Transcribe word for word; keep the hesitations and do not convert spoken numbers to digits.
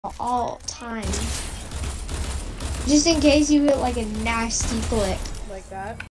all time. Just in case you hit like a nasty clip. Like that.